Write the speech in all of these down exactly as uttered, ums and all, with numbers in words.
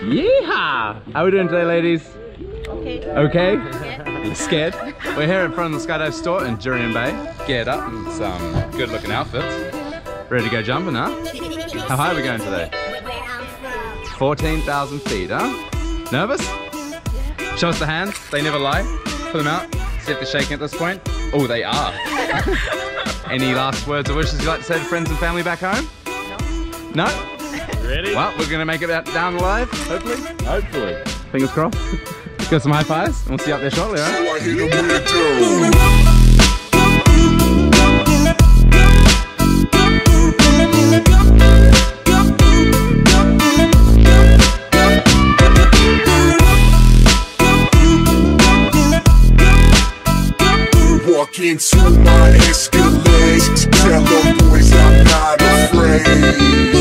Yeehaw! How are we doing today, ladies? Okay. Okay? Yeah. You scared? We're here in front of the Skydive store in Jurien Bay. Geared up in some good looking outfits. Ready to go jumping, huh? How high are we going today? fourteen thousand feet, huh? Nervous? Show us the hands. They never lie. Put them out. See if they're shaking at this point. Oh, they are. Any last words or wishes you'd like to say to friends and family back home? No. No? Ready? Well, we're going to make it out down alive, hopefully. Hopefully. Fingers crossed. Got some high fives, and we'll see you up there shortly, right? Walk into my Escalade, tell them boys I'm not afraid.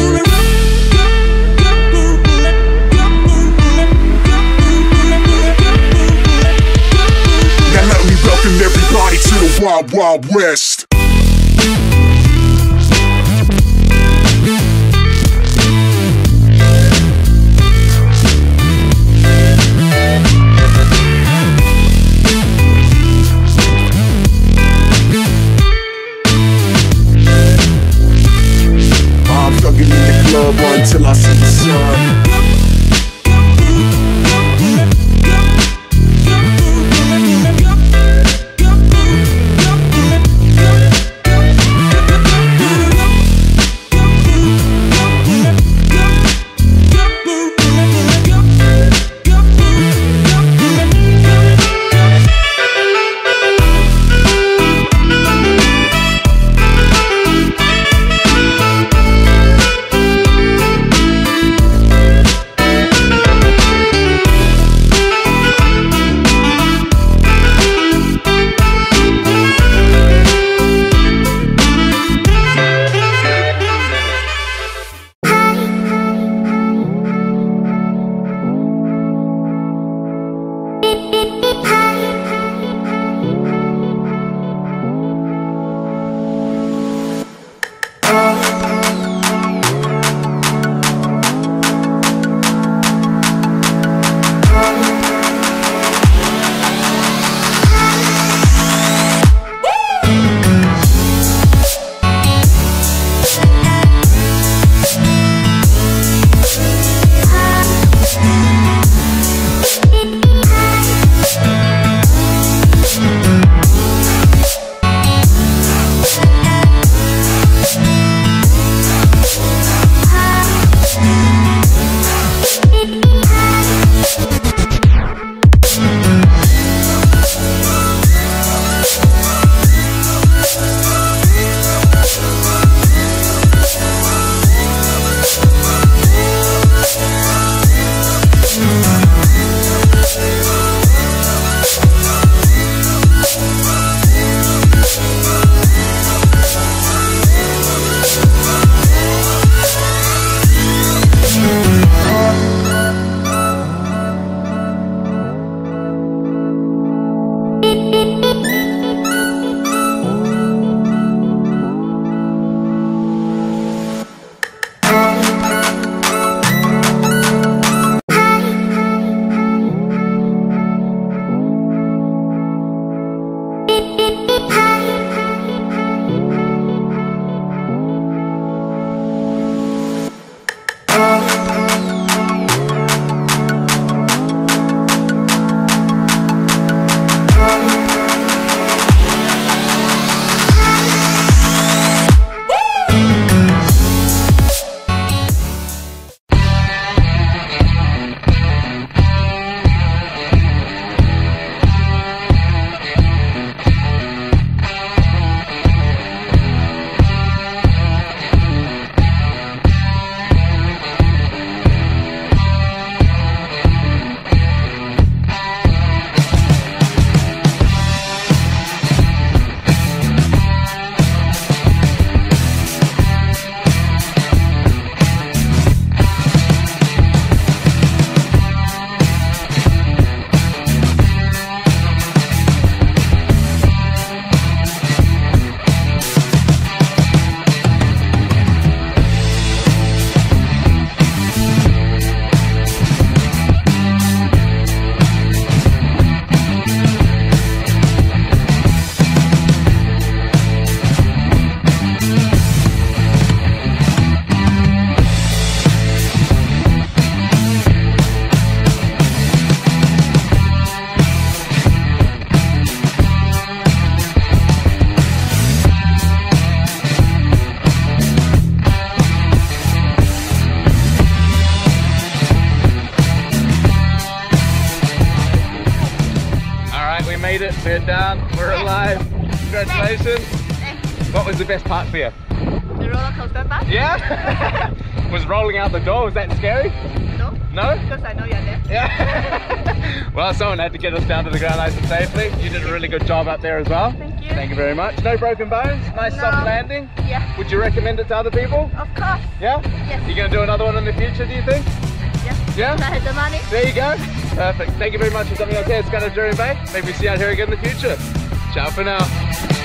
Welcome everybody to the Wild Wild West. I'm thugging in the club until I see the sun. We're down, we're alive. Congratulations. Thanks. What was the best part for you? The roller coaster part? Yeah? Was rolling out the door, was that scary? No. No? Because I know you're there. Yeah. Well, someone had to get us down to the ground nice and safely. You did a really good job up there as well. Thank you. Thank you very much. No broken bones? Nice No. soft landing? Yeah. Would you recommend it to other people? Of course. Yeah? Yes. You going to do another one in the future, do you think? Yes. Yeah? I have the money. There you go. Perfect. Thank you very much for coming out here. It's Skydive Jurien Bay. Maybe see you out here again in the future. Ciao for now.